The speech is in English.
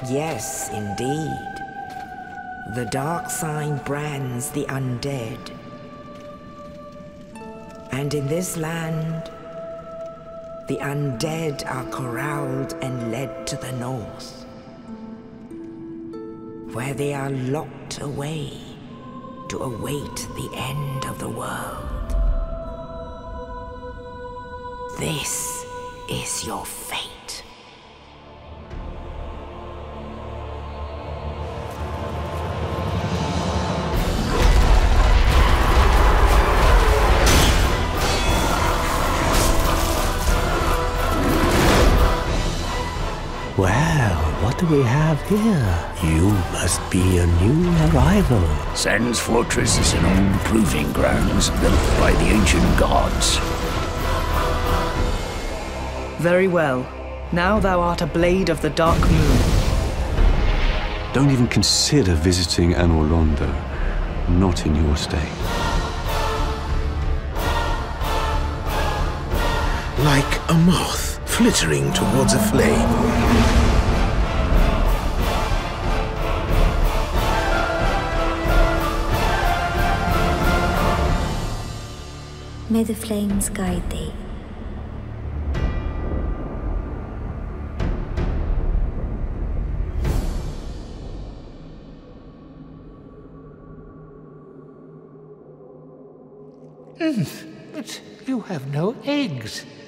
Yes, indeed. The dark sign brands the undead. And in this land, the undead are corralled and led to the north, where they are locked away to await the end of the world. This is your fate. Well, what do we have here? You must be a new arrival. Sen's fortress is an old proving grounds built by the ancient gods. Very well. Now thou art a blade of the dark moon. Don't even consider visiting Anor Londo. Not in your state. Like a moth flittering towards a flame. May the flames guide thee. But you have no eggs.